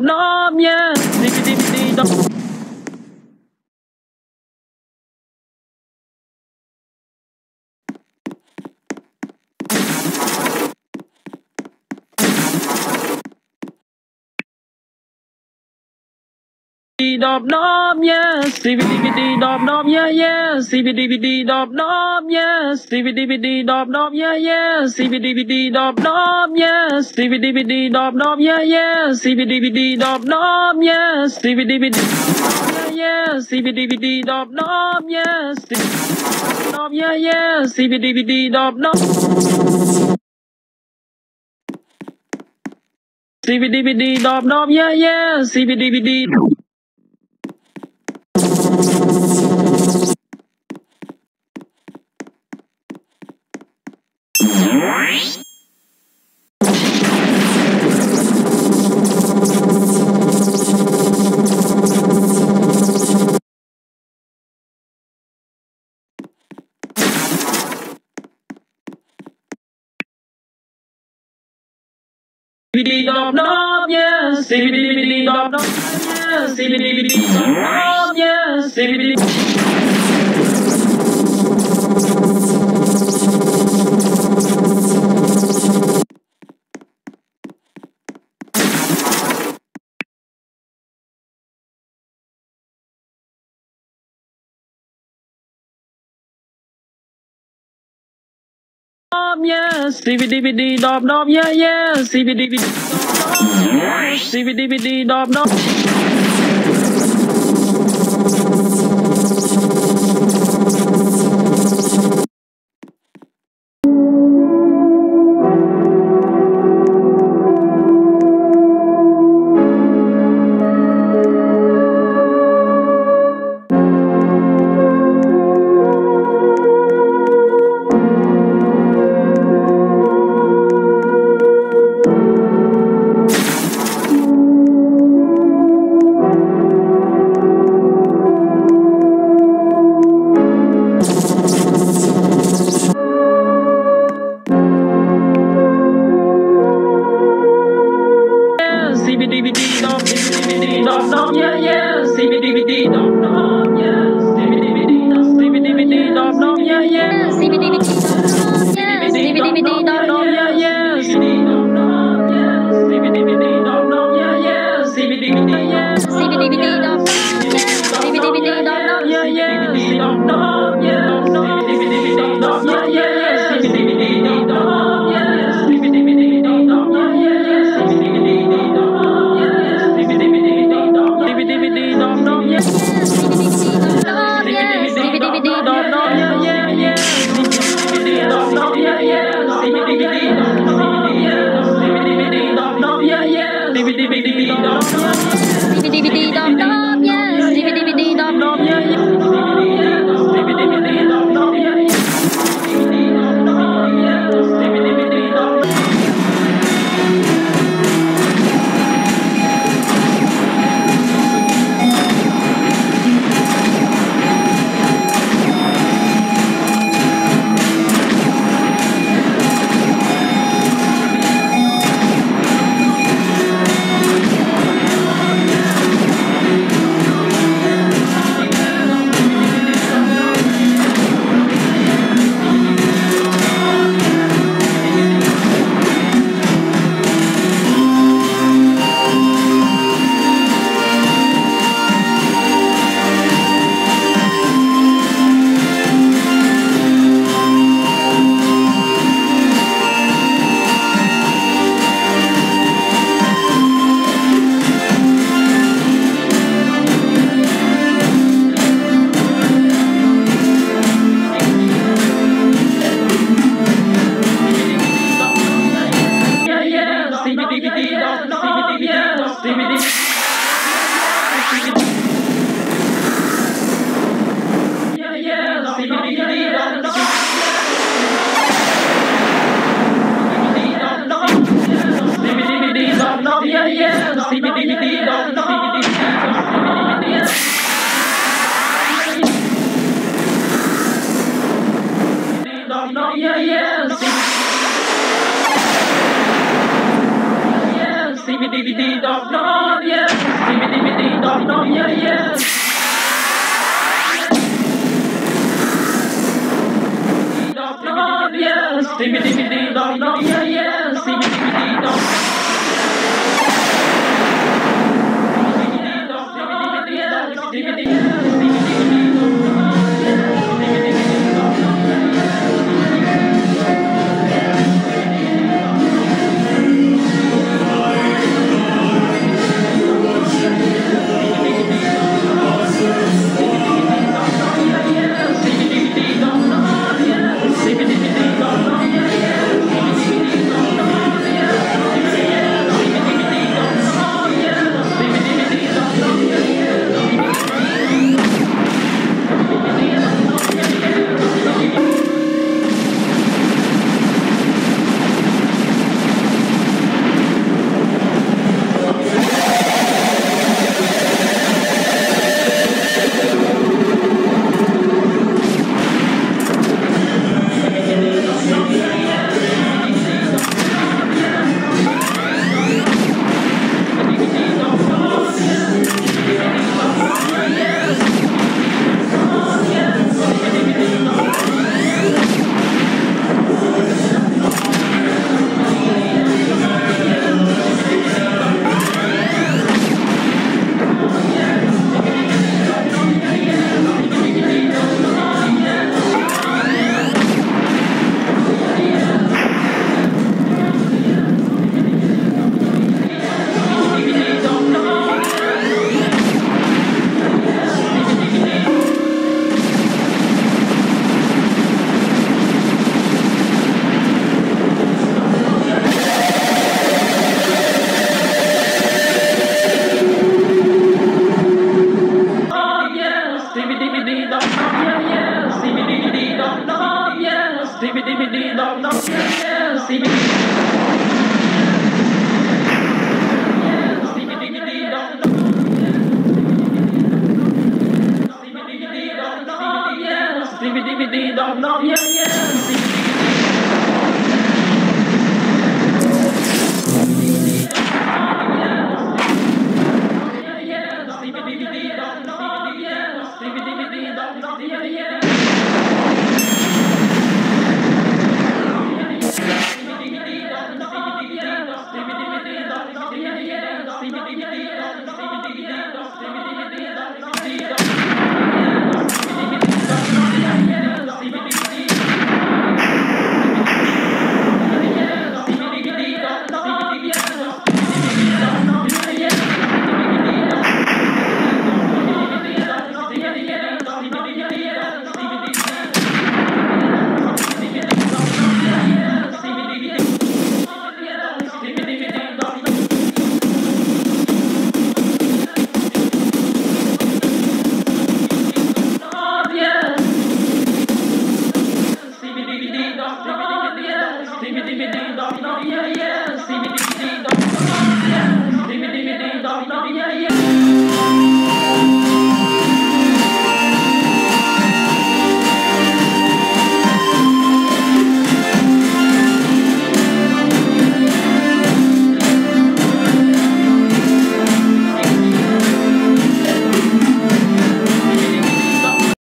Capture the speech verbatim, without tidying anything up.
nom yeah, zippity dee dop. Dop nom yeah, C B D B D dop nom yeah yeah, C B D B D dop nom yeah, C B D B D dop nom yeah yeah, C B D B D dop nom yeah, C B D B D dop nom yeah yeah, C B D B D dop nom yeah, C B D B D yeah yeah, C B D B D dop nom yeah, nom yeah yeah, C B D B D dop nom. C B D B D dop nom yeah yeah, C B D B D. C B D dop nom yeah, C B D B D dop nom yeah, C B D B D dop nom yeah, C B D. Yeah, C B D B D dop nom yeah yeah, C B D B D dop nom yeah, C B D B D dop nom. Yeah, yeah.